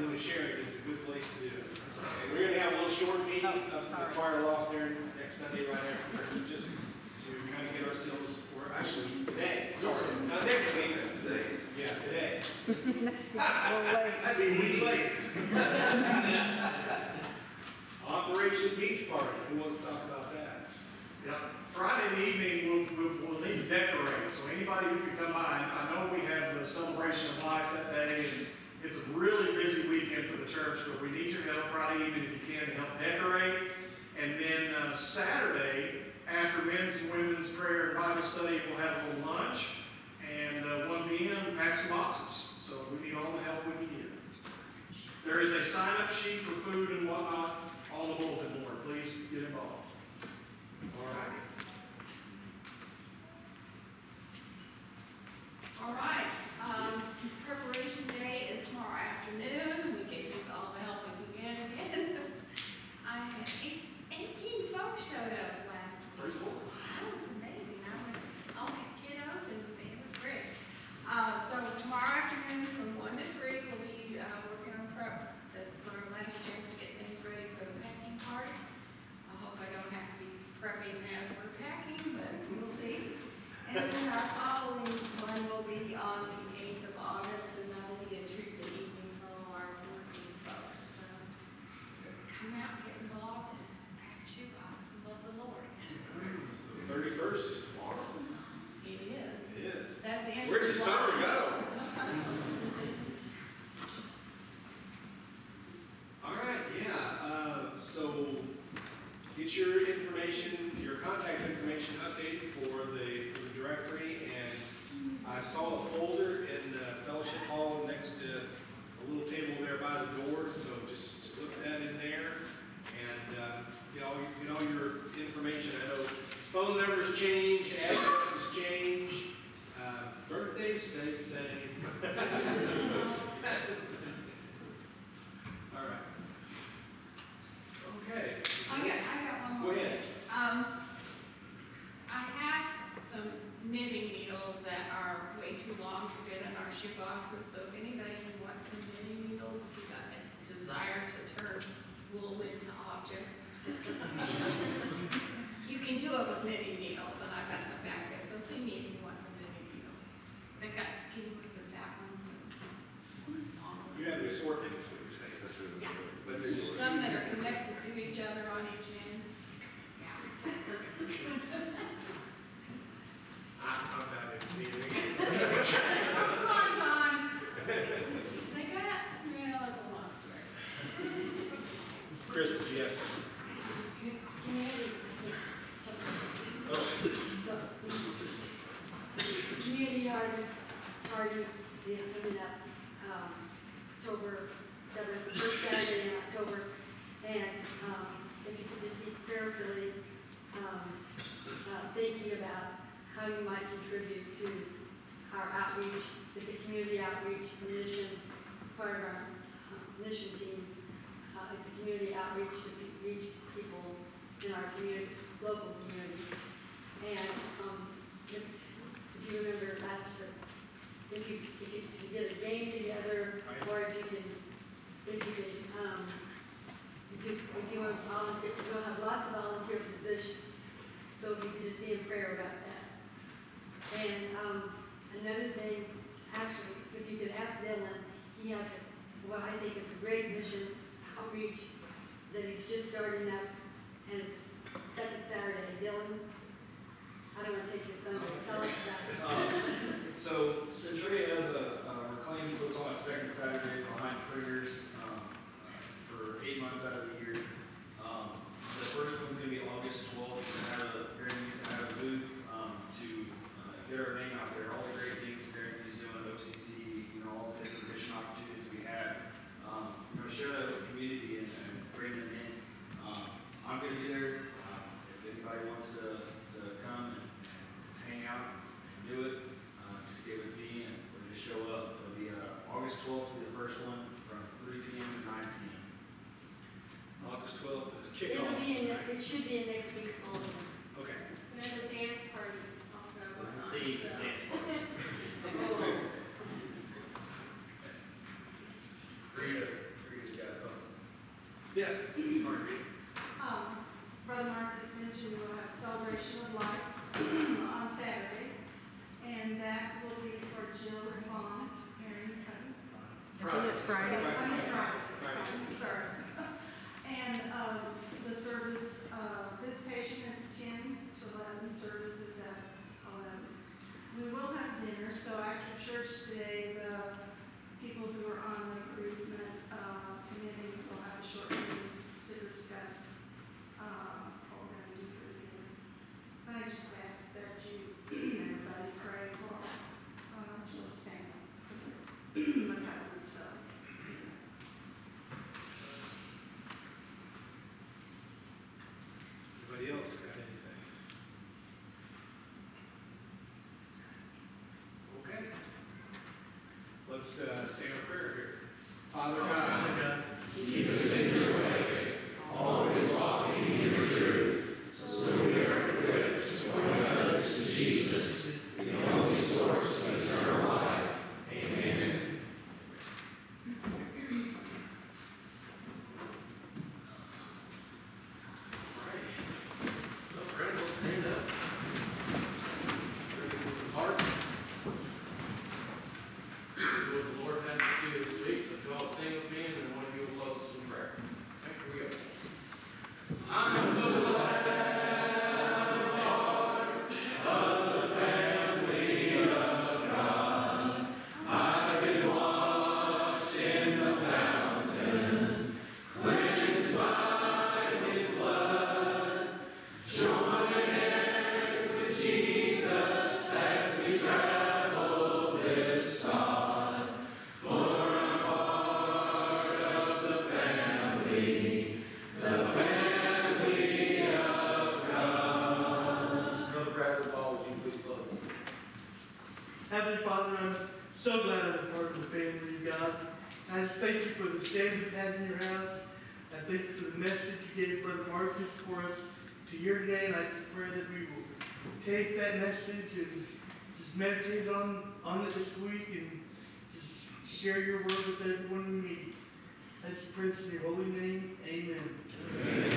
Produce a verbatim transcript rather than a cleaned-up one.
you want to share it, it's a good place to do it. And we're going to have a little short meeting up to the choir loft there next Sunday right after church, just to kind of get ourselves, or actually today, sorry, not next week. Today. Yeah, today. That'd be a week late. Operation Beach Party, who wants to talk about that? Yeah, Friday evening, we'll, we'll, we'll need to decorate, so anybody who can come by, I know we have the celebration of life that day, and it's a really busy weekend for the church, but we need your help Friday evening if you can to help decorate. And then uh, Saturday, after men's and women's prayer and Bible study, we'll have a little lunch, and uh, one p m pack some boxes. So we need all the help we can get. There is a sign-up sheet for food and whatnot on the bulletin board. Please get involved. All right. All right. Um, preparation day is tomorrow afternoon. We gave these all the help we can again. I had eight, eighteen folks showed up last week. That was amazing. I was all these kiddos, and it was great. Uh, so tomorrow afternoon from one to three, we'll be uh, working on prep. That's our last chance to get things ready for the packing party. I hope I don't have to be prepping as we're packing, but we'll see. And then our following one will be on the eighth of August, and that will be a Tuesday evening for all our working folks. So come out and get involved and pack a shoebox and love the Lord. The thirty-first is tomorrow. It is. It is. That's the end. Where'd your summer go? All right, yeah. Uh, so get your information, your contact information updated for the for the directory, and I saw a folder in the fellowship hall next to a little table there by the door. So just slip that in there, and uh, get all get all your information. I know phone numbers change, addresses change. Uh, birthdays stay the same. All right. Okay. I got, I got one Go more. ahead. Um, I have some knitting needles that are way too long to fit in our shoe boxes. So if anybody wants some knitting needles, if you got a desire to turn wool into objects, you can do it with knitting needles, and I've got some back there. So see me if you want some knitting needles. They've got skinny ones and fat ones and long ones. You have the assortment, is what you're saying. Yeah. But there's just Some that are connected to each other on each end. Yeah. I'm I'm not in meeting. Long time. They got, well, it's a long story. Chris, did you have something? Community. Community artist party is coming up um, October seventh, first Saturday in October, and um, if you could just be prayerfully um, uh, thinking about how you might contribute to our outreach. It's a community outreach mission, part of our uh, mission team. Uh, it's a community outreach to pe- reach people in our community, local community. And um, if, if you remember last year, if you, if you can get a game together, or if you can, if you can, um, if you, if you want to volunteer, we'll have lots of volunteer positions. So if you could just be in prayer about that. And um, another thing, actually, if you could ask Dylan, he has a, what I think is a great mission outreach that he's just starting up, and it's second Saturday. Dylan, I don't want to take your thunder. Tell us about it. Um, so Centuria has a, a reclaim puts on its second Saturdays behind prayers um, for eight months out of the year. Um, the first one's going to be August twelfth. We're going to have a Gary Muse going to have a booth um, to uh, get our name out there. All the great things that Gary Muse is doing at O C C, you know, all the different mission opportunities we have. Um, we're going to share that with the community and, and bring them in. Um, I'm going to be there. Um, if anybody wants to, to come and, and hang out and do it, uh, just get with me and or just show up. It'll be uh, August twelfth will be the first one from three p m to nine p m August twelfth is It'll kickoff. be in, it should be in next week's bulletin. Okay. And then the dance party also was on. The so- dance party. Oh, Rita, Yes, Miz Marguerite. Um, Brother Marcus mentioned we'll have celebration of life on Saturday, and that will be for Jill Swan, Mary Cutting. Isn't it Friday? I mean, Friday. Friday. Sorry. And, um, the service, uh, visitation is ten to eleven, service is at eleven. We will have dinner, so after church today, the people who are on the bereavement, uh, committee will have a short meeting to discuss, uh, what we're gonna do for the dinner. And I just ask that you, everybody pray for, uh, Jill Stanley, McCutcheon, so. Anybody else got anything? Okay. Let's uh, say a prayer here. Father God, keep us in your way, always walking in your truth, so we are equipped to point others to Jesus, the only source of eternal life. Amen. Friend, let's stand up. Ready for the heart. What the Lord has to do this week, so if you all sing with me, and then one of you will close us in prayer. Okay, here we go. I'm so glad of the family of God. I've been washed in the fountain, cleansed by His blood. Join heirs with Jesus as we travel this sod. For I'm part of the family, the family of God. Brother Bradley Ball, would you please close? Heavenly Father, I'm so glad I'm a part of the family of God. I just thank you for the stand we've had in your house. I thank you for the message you gave Brother Marcus for us to hear today, and I just pray that we will take that message and just meditate on, on it this week and just share your word with everyone we meet. I just pray this in your holy name. Amen. Amen.